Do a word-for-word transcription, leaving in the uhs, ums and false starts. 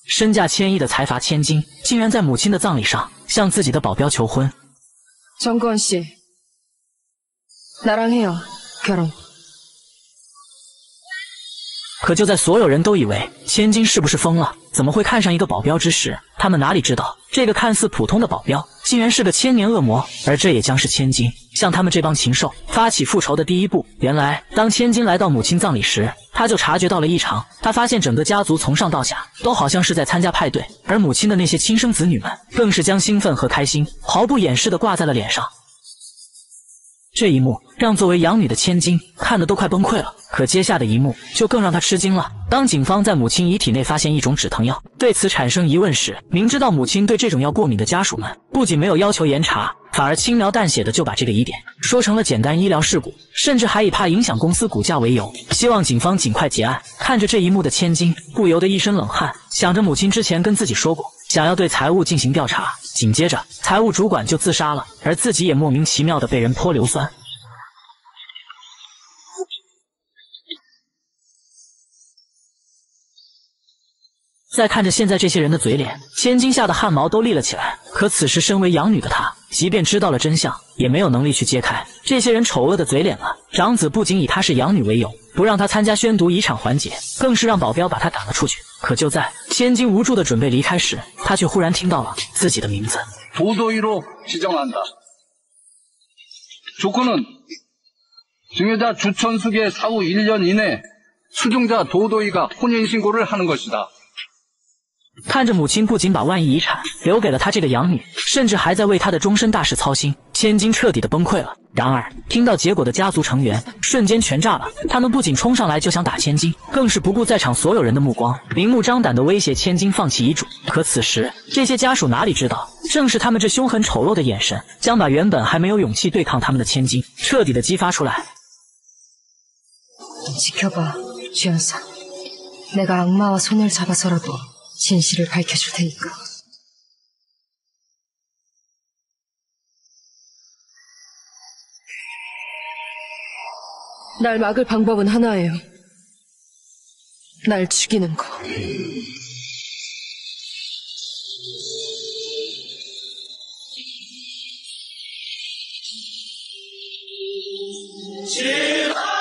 身价千亿的财阀千金，竟然在母亲的葬礼上向自己的保镖求婚。 정건 씨, 나랑 해요, 결혼. 可就在所有人都以为千金是不是疯了，怎么会看上一个保镖之时，他们哪里知道，这个看似普通的保镖，竟然是个千年恶魔，而这也将是千金向他们这帮禽兽发起复仇的第一步。原来，当千金来到母亲葬礼时，他就察觉到了异常。他发现整个家族从上到下都好像是在参加派对，而母亲的那些亲生子女们更是将兴奋和开心毫不掩饰地挂在了脸上。这一幕让作为养女的千金看得都快崩溃了，可接下的一幕就更让她吃惊了。当警方在母亲遗体内发现一种止疼药，对此产生疑问时，明知道母亲对这种药过敏的家属们不仅没有要求严查，反而轻描淡写的就把这个疑点说成了简单医疗事故，甚至还以怕影响公司股价为由，希望警方尽快结案。看着这一幕的千金不由得一身冷汗，想着母亲之前跟自己说过想要对财务进行调查，紧接着财务主管就自杀了，而自己也莫名其妙的被人泼硫酸。再看着现在这些人的嘴脸，千金吓得汗毛都立了起来。可此时身为养女的她，即便知道了真相，也没有能力去揭开这些人丑恶的嘴脸了。长子不仅以她是养女为由，不让她参加宣读遗产环节，更是让保镖把她赶了出去。可就在千金无助的准备离开时，她却忽然听到了自己的名字。 도도이로 지정한다. 조건은 증여자 주천숙의 사후 일 년 이내 수증자 도도이가 혼인신고를 하는 것이다. 看着母亲不仅把万亿遗产留给了她这个养女，甚至还在为她的终身大事操心，千金彻底的崩溃了。然而听到结果的家族成员瞬间全炸了，他们不仅冲上来就想打千金，更是不顾在场所有人的目光，明目张胆的威胁千金放弃遗嘱。可此时这些家属哪里知道，正是他们这凶狠丑陋的眼神，将把原本还没有勇气对抗他们的千金彻底的激发出来。 지켜봐, 주연사. 내가 악마와 손을 잡아서라도 진실을 밝혀줄 테니까. 날 막을 방법은 하나예요. 날 죽이는 거. 제발